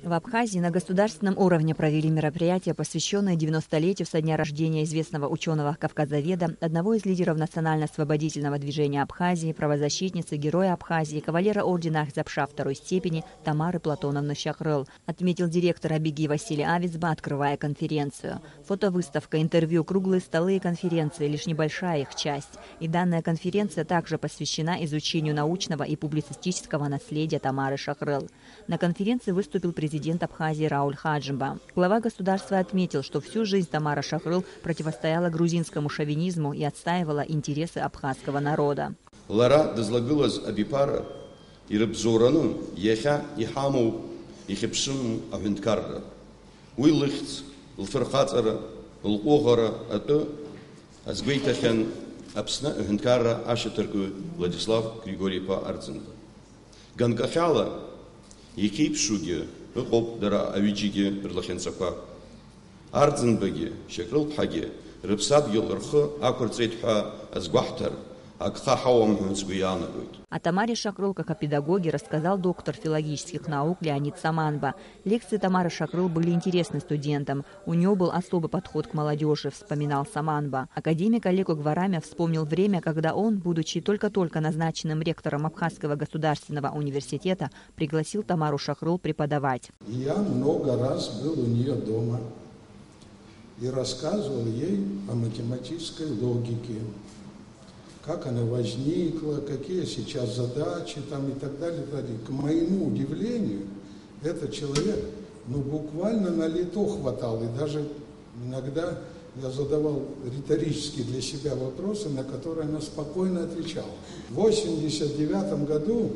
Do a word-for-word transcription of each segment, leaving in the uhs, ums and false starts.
В Абхазии на государственном уровне провели мероприятие, посвященное девяностолетию со дня рождения известного ученого-кавказоведа, одного из лидеров национально-освободительного движения Абхазии, правозащитницы, героя Абхазии, кавалера ордена Ахзапша второй степени Тамары Платоновны Шахрыл, отметил директор Абиги Василий Авицба, открывая конференцию. Фотовыставка, интервью, круглые столы и конференции – лишь небольшая их часть. И данная конференция также посвящена изучению научного и публицистического наследия Тамары Шахрыл. На конференции выступил президент Президент Абхазии Рауль Хаджимба. Глава государства отметил, что всю жизнь Тамара Шахрыл противостояла грузинскому шовинизму и отстаивала интересы абхазского народа. Лара дозлагилась абипара и рыбзорану еха и хаму и хипшим авинткарра. Уиллихц, лферхацара, лкогара, ато азгвейтахен абсна авинткарра ашетарку Владислав Григорьевна Арценко. Ганкахала и хипшуги Хоп дара авичиги рлахенсака. Ардзенбеги, Шекрыл Хаги, Рыбсад Йолрха, Акурцейтха, Азгвахтар, Акхахауам Хунсгуянарует. О Тамаре Шахрыл как о педагоге рассказал доктор филологических наук Леонид Саманба. Лекции Тамары Шахрыл были интересны студентам. У нее был особый подход к молодежи, вспоминал Саманба. Академик Олег Угварамя вспомнил время, когда он, будучи только-только назначенным ректором Абхазского государственного университета, пригласил Тамару Шахрыл преподавать. Я много раз был у нее дома и рассказывал ей о математической логике. Как она возникла, какие сейчас задачи там и так далее. К моему удивлению, этот человек ну, буквально на лето хватал. И даже иногда я задавал риторические для себя вопросы, на которые она спокойно отвечала. В восемьдесят девятом году,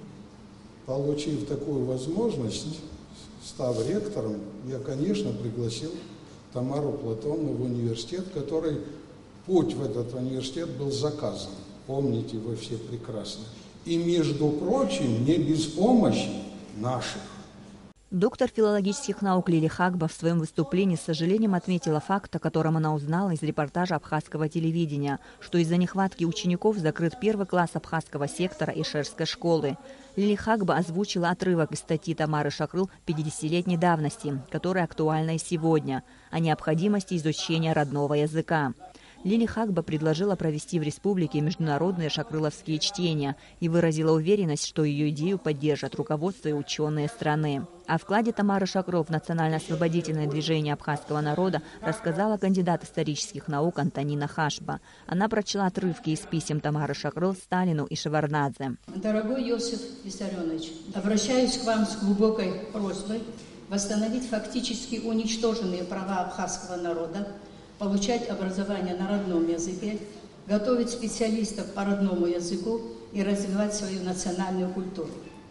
получив такую возможность, став ректором, я, конечно, пригласил Тамару Платоновну в университет, который... Путь в этот университет был заказан, помните вы все прекрасно. И, между прочим, не без помощи наших. Доктор филологических наук Лили Хагба в своем выступлении с сожалением отметила факт, о котором она узнала из репортажа абхазского телевидения, что из-за нехватки учеников закрыт первый класс абхазского сектора Ишерской школы. Лили Хагба озвучила отрывок из статьи Тамары Шахрыл пятидесятилетней давности, которая актуальна и сегодня, о необходимости изучения родного языка. Лили Хагба предложила провести в республике международные шахрыловские чтения и выразила уверенность, что ее идею поддержат руководство и ученые страны. О вкладе Тамары Шахрыл в национально-освободительное движение абхазского народа рассказала кандидат исторических наук Антонина Хашба. Она прочла отрывки из писем Тамары Шахрыл Сталину и Шеварднадзе. Дорогой Иосиф Виссарионович, обращаюсь к вам с глубокой просьбой восстановить фактически уничтоженные права абхазского народа, получать образование на родном языке, готовить специалистов по родному языку и развивать свою национальную культуру.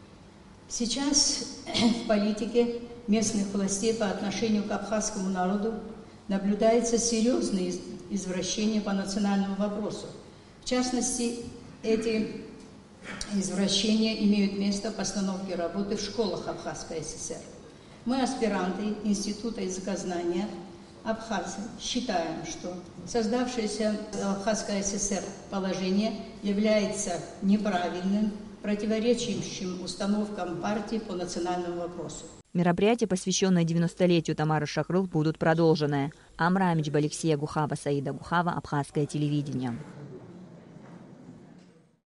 Сейчас в политике местных властей по отношению к абхазскому народу наблюдается серьезное извращение по национальному вопросу. В частности, эти извращения имеют место в постановке работы в школах Абхазской ССР. Мы, аспиранты Института языкознания Абхазии, считаем, что создавшееся в Абхазской ССР положение является неправильным, противоречащим установкам партии по национальному вопросу. Мероприятия, посвященные девяностолетию Тамары Шахрыл, будут продолжены. Амра Амичба, Алексея Гухава, Саида Гухава, Абхазское телевидение.